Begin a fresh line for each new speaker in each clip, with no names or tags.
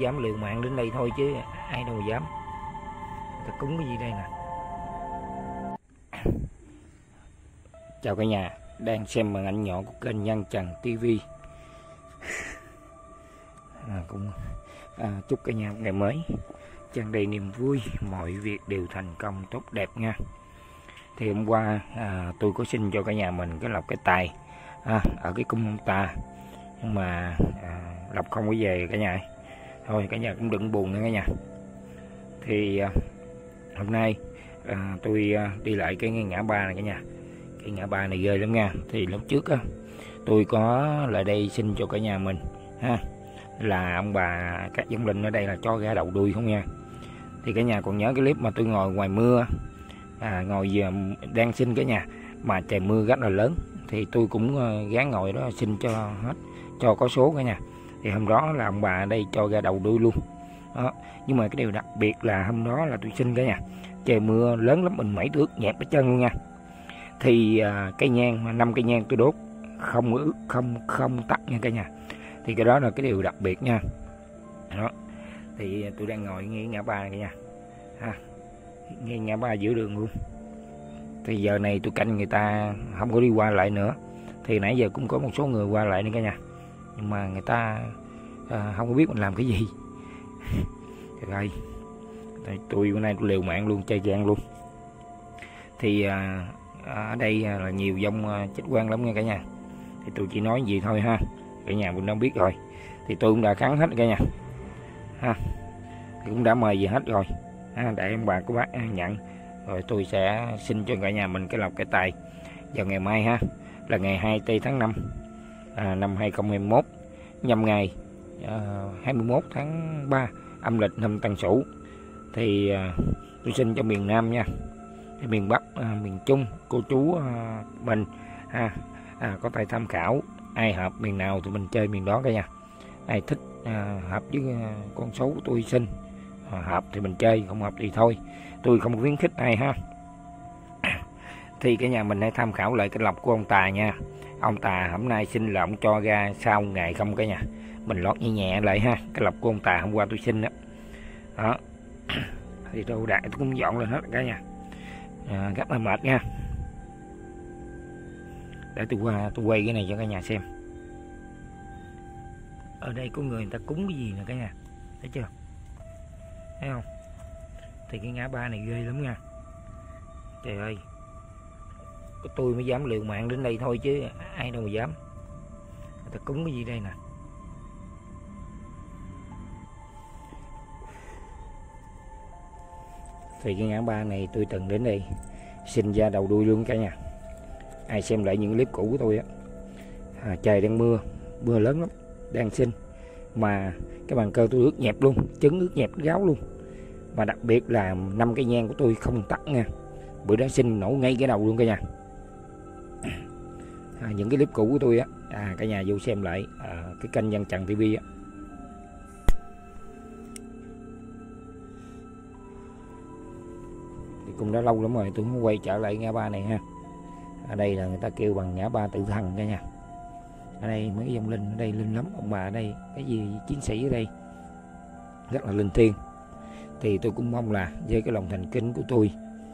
dám liều mạng đến đây thôi chứ ai đâu dám. Ta cúng cái gì đây nè. Chào cả nhà đang xem màn ảnh nhỏ của kênh Nhân Trần TV. Chúc cả nhà một ngày mới tràn đầy niềm vui, mọi việc đều thành công tốt đẹp nha. Thì hôm qua tôi có xin cho cả nhà mình cái lọc cái tài ở cái cung ông Tà, nhưng mà lọc không có về cả nhà. Thôi cả nhà cũng đừng buồn nữa cả nhà. Thì hôm nay tôi đi lại cái ngã ba này cả nhà. Cái ngã ba này ghê lắm nha. Thì lúc trước tôi có lại đây xin cho cả nhà mình là ông bà các giống linh ở đây là cho ra đầu đuôi không nha. Thì cả nhà còn nhớ cái clip mà tôi ngồi ngoài mưa, ngồi đang xin cả nhà mà trời mưa rất là lớn, thì tôi cũng gắng ngồi đó xin cho hết, cho có số cả nhà. Thì hôm đó là ông bà ở đây cho ra đầu đuôi luôn đó. Nhưng mà cái điều đặc biệt là hôm đó là tôi xin cả nhà, trời mưa lớn lắm, mình 7 thước nhẹp ở chân luôn nha. Thì cây nhang mà 5 cây nhang tôi đốt không ướt, không tắt nha cả nhà. Thì cái đó là cái điều đặc biệt nha. Đó. Thì tôi đang ngồi ngay ngã ba này cả nhà, ngay ngã ba giữa đường luôn. Thì giờ này tôi canh người ta không có đi qua lại nữa. Thì nãy giờ cũng có một số người qua lại nữa cả nhà, nhưng mà người ta không có biết mình làm cái gì. Rồi tôi bữa nay tôi liều mạng luôn, chơi gan luôn. Thì ở đây là nhiều dông chết quan lắm nha cả nhà. Thì tôi chỉ nói gì thôi ha, cả nhà mình đã biết rồi. Thì tôi cũng đã kháng hết cả nhà thì cũng đã mời về hết rồi để ông bà của bác nhận. Rồi tôi sẽ xin cho cả nhà mình cái lọc cái tài vào ngày mai là ngày 2 tháng 5 năm 2021, nhằm ngày 21 tháng 3 âm lịch năm Tân Sửu. Thì tôi xin cho miền Nam nha, thì miền Bắc, miền Trung, cô chú mình có thể tham khảo. Ai hợp miền nào thì mình chơi miền đó cả nhà. Ai thích hợp với con số của tôi xin, hợp thì mình chơi, không hợp thì thôi. Tôi không khuyến khích ai ha. Thì cả nhà mình hãy tham khảo lại cái lọc của ông Tà nha. Ông Tà hôm nay xin là ông cho ra sau ngày không cả nhà. Mình lót nhẹ nhẹ lại ha. Cái lọc của ông Tà hôm qua tôi xin đó. Thì đồ đạc tôi cũng dọn lên hết cả nhà. Rất là mệt nha. Để tôi quay cái này cho cả nhà xem. Ở đây có người ta cúng cái gì nè cả nhà, thấy chưa, thấy không? Thì cái ngã ba này ghê lắm nha. Trời ơi, tôi mới dám liều mạng đến đây thôi chứ ai đâu mà dám. Người ta cúng cái gì đây nè. Thì cái ngã ba này tôi từng đến đây xin ra đầu đuôi luôn cả nhà. Ai xem lại những clip cũ của tôi trời đang mưa lớn lắm, đang xin mà cái bàn cờ tôi ướt nhẹp luôn, trứng ướt nhẹp gáo luôn. Mà đặc biệt là 5 cây nhang của tôi không tắt nha. Bữa đó xin nổ ngay cái đầu luôn cả nhà. Những cái clip cũ của tôi cả nhà vô xem lại cái kênh Nhân Trần TV thì cũng đã lâu lắm rồi tôi mới quay trở lại ngã ba này ha. Ở đây là người ta kêu bằng ngã ba tự thần cả nhà. Ở đây mấy cái dòng linh ở đây linh lắm, ông bà ở đây cái gì chiến sĩ ở đây rất là linh thiêng. Thì tôi cũng mong là với cái lòng thành kính của tôi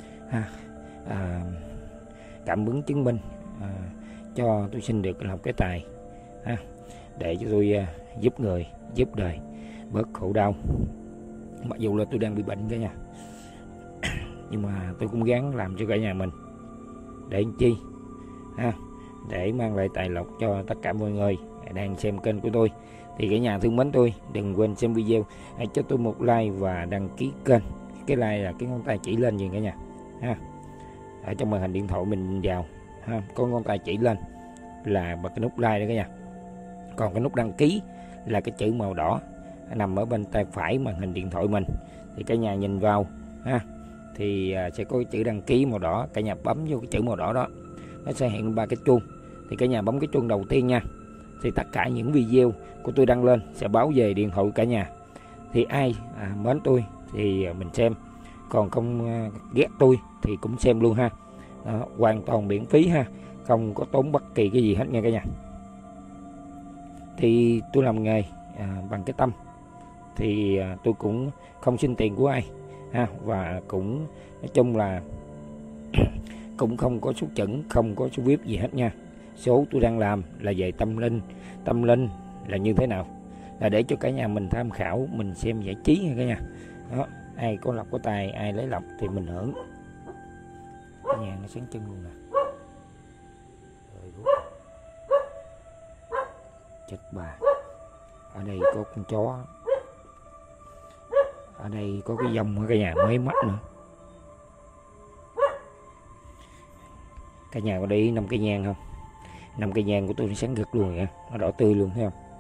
cảm ứng chứng minh cho tôi xin được lọc cái tài để cho tôi giúp người, giúp đời bớt khổ đau. Mặc dù là tôi đang bị bệnh cả nhà, nhưng mà tôi cũng gắng làm cho cả nhà mình để làm chi để mang lại tài lộc cho tất cả mọi người đang xem kênh của tôi. Thì cả nhà thương mến tôi, đừng quên xem video, hãy cho tôi một like và đăng ký kênh. Cái like là cái ngón tay chỉ lên gì cả nhà ở trong màn hình điện thoại mình vào có ngón tay chỉ lên là bật cái nút like đó cả nhà. Còn cái nút đăng ký là cái chữ màu đỏ nằm ở bên tay phải màn hình điện thoại mình. Thì cả nhà nhìn vào thì sẽ có cái chữ đăng ký màu đỏ, cả nhà bấm vô cái chữ màu đỏ đó, nó sẽ hiện 3 cái chuông. Thì cả nhà bấm cái chuông đầu tiên nha, thì tất cả những video của tôi đăng lên sẽ báo về điện thoại cả nhà. Thì ai mến tôi thì mình xem, còn không ghét tôi thì cũng xem luôn ha. Hoàn toàn miễn phí không có tốn bất kỳ cái gì hết nha cả nhà. Thì tôi làm nghề bằng cái tâm, thì tôi cũng không xin tiền của ai ha, và cũng nói chung là cũng không có số chuẩn, không có số VIP gì hết nha. Số tôi đang làm là về tâm linh là như thế nào là để cho cả nhà mình tham khảo, mình xem giải trí nha cả nhà. Đó, ai có lộc có tài, ai lấy lộc thì mình hưởng. Cả nhà nó sáng chân luôn nè. Chết bà. Ở đây có con chó, ở đây có cái dông ở cả nhà mới mắt nữa. Cả nhà có để ý 5 cây nhang không? 5 cây nhang của tôi nó sáng rực luôn nha, nó đỏ tươi luôn, thấy không?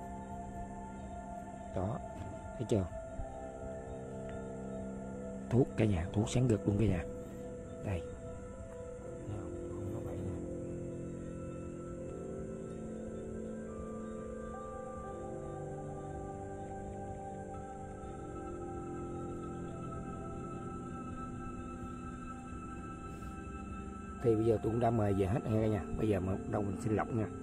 Đó, thấy chưa? Thuốc cả nhà, thuốc sáng rực luôn cả nhà. Đây. Thì bây giờ tôi cũng đã mời về hết nha cả nhà. Bây giờ mà bắt đầu mình xin lọc nha.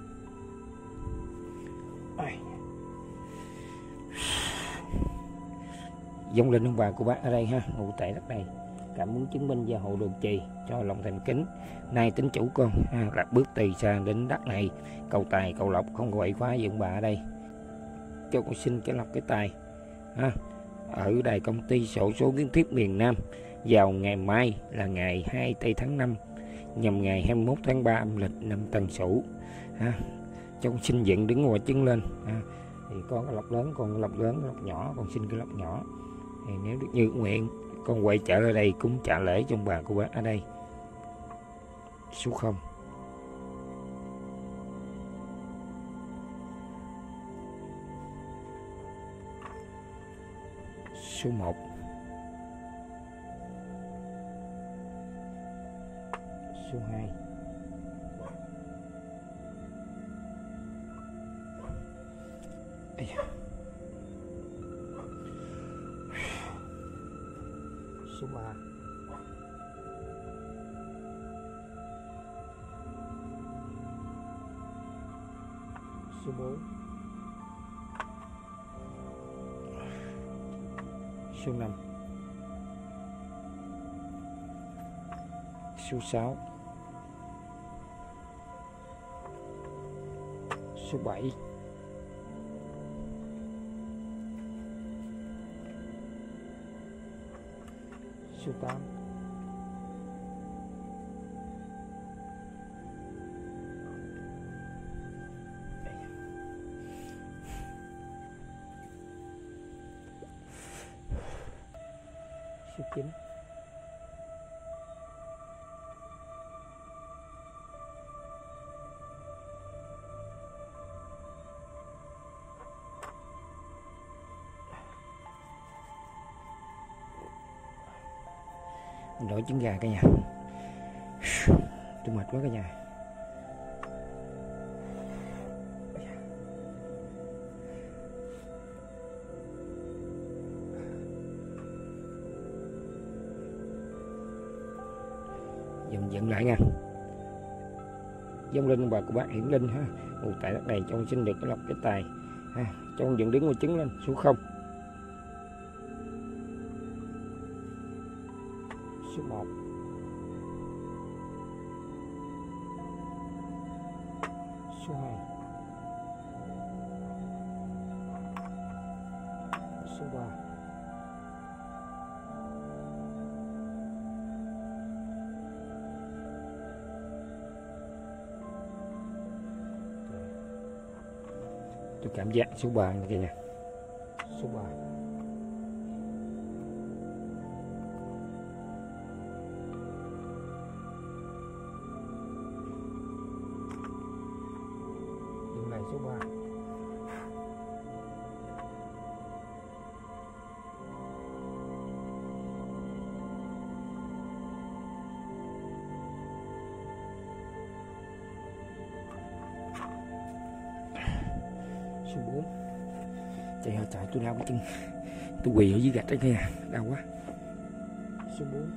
Dòng linh ông bà của bác ở đây ha, ngụ tại đất này, cảm muốn chứng minh gia hộ đường trì cho lòng thành kính. Nay tính chủ con ha, là bước từ xa đến đất này, cầu tài cầu lộc, không có quậy phá gì ông bà ở đây. Cho con xin cái lộc cái tài ha. Ở đài công ty sổ số kiến thiết miền Nam vào ngày mai là ngày 2 tây tháng 5 nhằm ngày 21 tháng 3 âm lịch năm Tân Sửu ha. Cho con xin dựng đứng quả trứng lên ha. Thì con cái lộc lớn, con cái lộc lớn, lộc nhỏ, con xin cái lộc nhỏ. Thì nếu được như nguyện, con quay trở lại đây cúng trả lễ trong bà của bác ở đây. Số 0, số 1, số 2, số 3, số 4, số 5, số 6, số 7, số 8, số 9, mình đổi trứng gà cả nhà. Tôi mệt quá cả nhà. Giờ mình dựng lại nha. Dông linh ông bà của bác hiển linh ha, ngụ tại đất này cho con xin được cái lộc cái tài ha. Cho con dựng đứng ngôi trứng lên. Số 0, số 1, số 2, số 3, tôi cảm giác số 3 này kìa nha. Số 3, dừng lại số 3, số 4. Chạy hơi chạy tôi đau cái chân, tôi quỳ ở dưới gạch đấy kìa, đau quá. Số 4,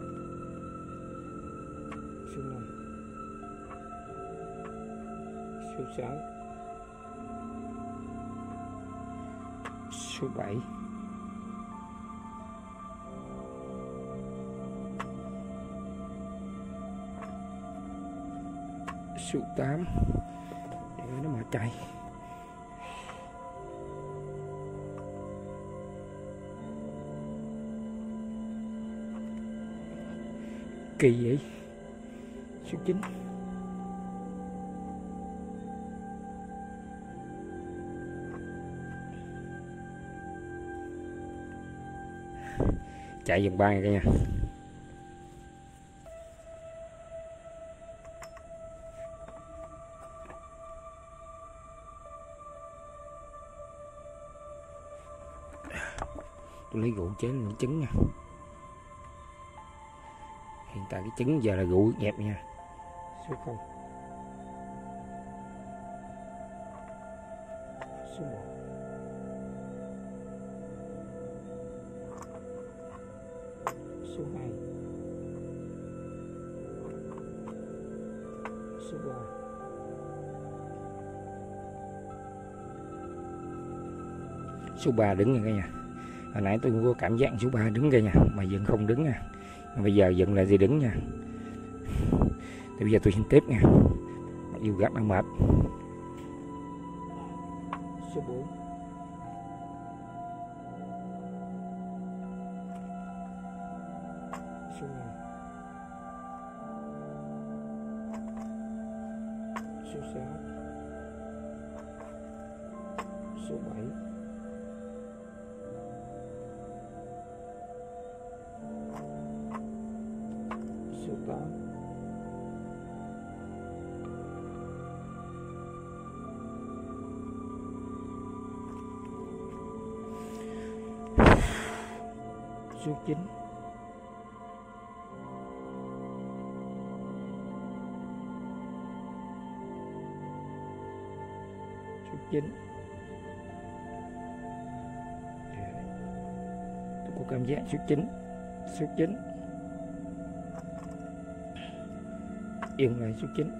số 5, số số 6, số 7, số 8 để nó mà chạy. Kỳ vậy. Số 9, chạy vòng 3 cả nha. Tôi lấy gỗ chế lên trứng nha. Hiện tại cái trứng giờ là gỗ dẹp nha. Số 0, số 1, số 2, số 3, số 3 đứng nha cả nhà. Hồi nãy tôi có cảm giác số 3 đứng kia nha, mà vẫn không đứng nha. Mà bây giờ vẫn lại gì đứng nha. Thì bây giờ tôi xin tiếp nha. Mặc dù rất là mệt. Số 4, số 5, số 6, số 7, số 8, số 9, số 9. Tôi có cảm giác số 9, số 9. Dừng lại số 9.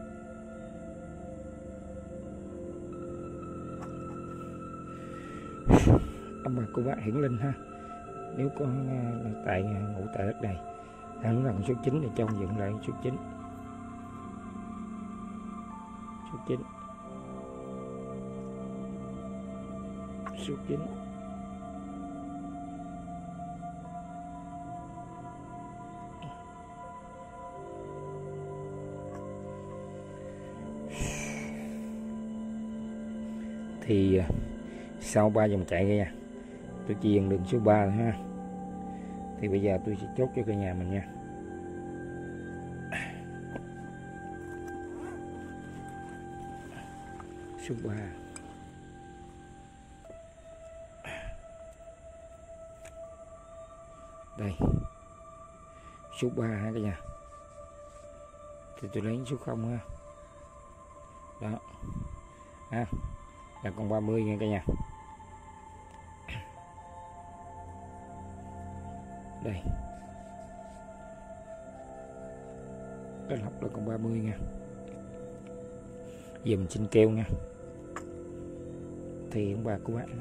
Ông bà cô bác hiển linh ha. Nếu có tại ngủ tại đất này hắn gần số 9 thì cho ông dựng lại số 9. Số 9, số 9. Thì sau 3 vòng chạy nha, tôi chỉ dừng đường số 3 thôi ha. Thì bây giờ tôi sẽ chốt cho cả nhà mình nha. Số 3, đây số 3 ha cả nhà. Thì tôi lấy số 0 ha. Đó ha, là con 30 nha cả nhà. Đây cái lọc là con 30 nha. Giờ mình xin keo nha. Thì ông bà cô bác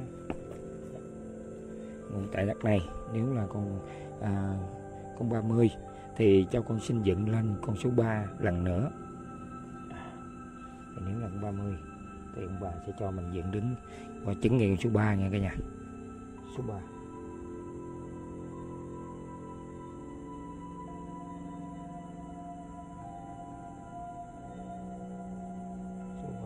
ngủ tại đất này, nếu là con 30 thì cho con xin dựng lên con số 3 lần nữa. Thì nếu là con 30 thì ông bà sẽ cho mình dựng đứng và chứng nghiệm số 3 nha cả nhà. Số 3, số 3.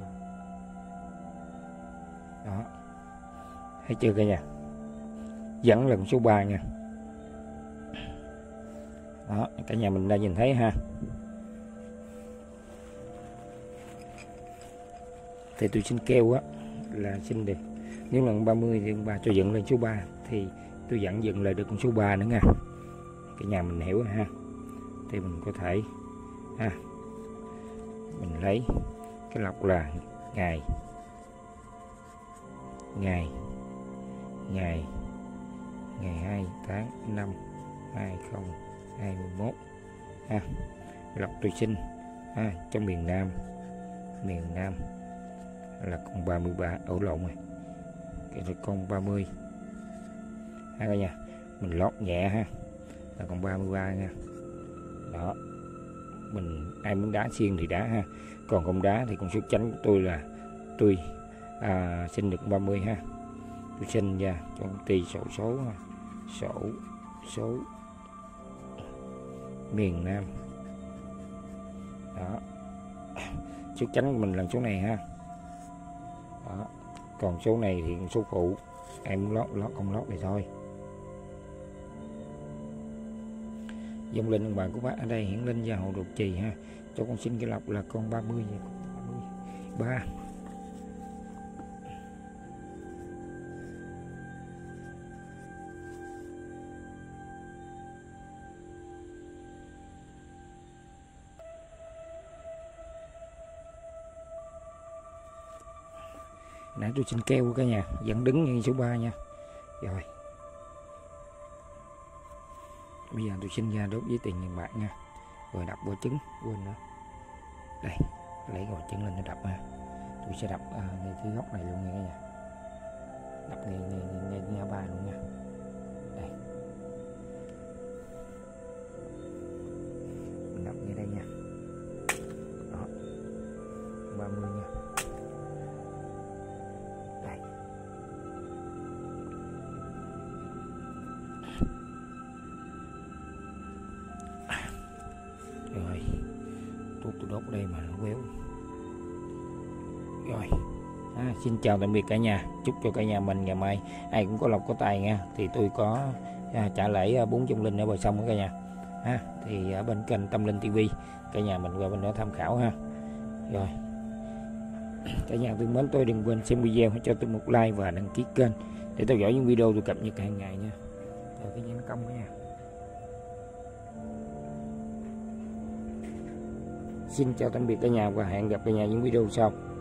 Đó, thấy chưa cả nhà, dẫn lần số 3 nha. Đó, cả nhà mình đã nhìn thấy ha. Thì tôi xin keo á là xin được, nếu lần 30 thì ông bà cho dựng lên số 3 thì tôi dẫn dựng lại được con số 3 nữa nha. Cả nhà mình hiểu ha. Thì mình có thể ha, mình lấy cái lọc là ngày 2 tháng 5 2021 ha. Lọc tôi sinh ha, trong miền Nam miền Nam là con 33, ổ lộn rồi, cái là con 30 ha cả nhà. Mình lót nhẹ ha, là con 33 nha. Đó, mình ai muốn đá xiên thì đá ha, còn không đá thì con số chánh của tôi là tôi sinh được 30 ha. Tôi sinh ra cho công ty sổ số ha. Số miền Nam. Đó, số chánh của mình là số này ha. Đó, còn số này thì số phụ, em lót không lót thì thôi. Dòng linh ông bà của bác ở đây hiển linh và hộ đột trì ha, cho con xin cái lọc là con 30 và 33. Nãy tôi xin keo cả nhà, vẫn đứng như số 3 nha. Rồi, bây giờ tôi xin ra đốt với tiền nhân bạc nha. Rồi đập quả trứng, quên nữa. Đây, lấy quả trứng lên để đập ha. Tôi sẽ đập ngay cái góc này luôn nha cả nhà. Đập ngay ngã ba luôn nha. Đây, mình đập ngay đây nha. Đó, 30 nha. Đây, rồi tôi đốt ở đây mà nó quéo. Rồi, xin chào tạm biệt cả nhà, chúc cho cả nhà mình ngày mai ai cũng có lộc có tài nha. Thì tôi có trả lễ 4 trong linh ở bờ sông đó cả nhà ha. Thì ở bên kênh Tâm Linh TV, cả nhà mình qua bên đó tham khảo ha. Rồi, cả nhà thân mến, tôi đừng quên xem video cho tôi một like và đăng ký kênh để theo dõi những video tôi cập nhật hàng ngày nha. Rồi cái nhánh công đó nha. Xin chào tạm biệt cả nhà và hẹn gặp cả nhà những video sau.